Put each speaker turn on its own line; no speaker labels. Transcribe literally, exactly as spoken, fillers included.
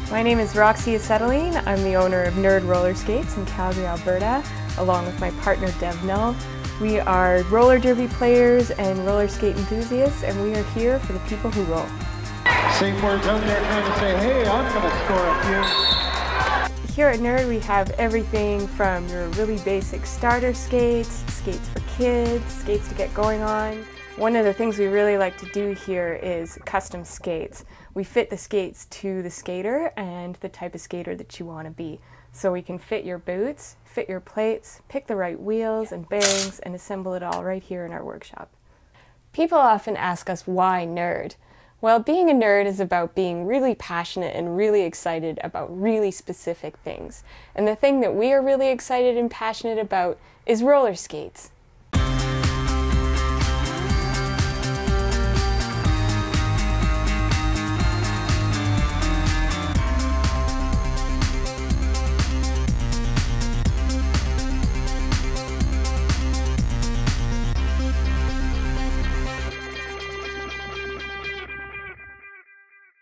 My name is Roxy Acetylene. I'm the owner of Nerd Roller Skates in Calgary, Alberta, along with my partner Dev Null. We are roller derby players and roller skate enthusiasts, and we are here for the people who roll.
Safe words out there trying to say, hey, I'm going to score a few.
Here at Nerd, we have everything from your really basic starter skates, skates for kids, skates to get going on. One of the things we really like to do here is custom skates. We fit the skates to the skater and the type of skater that you want to be. So we can fit your boots, fit your plates, pick the right wheels and bearings, and assemble it all right here in our workshop. People often ask us why nerd. Well, being a nerd is about being really passionate and really excited about really specific things. And the thing that we are really excited and passionate about is roller skates.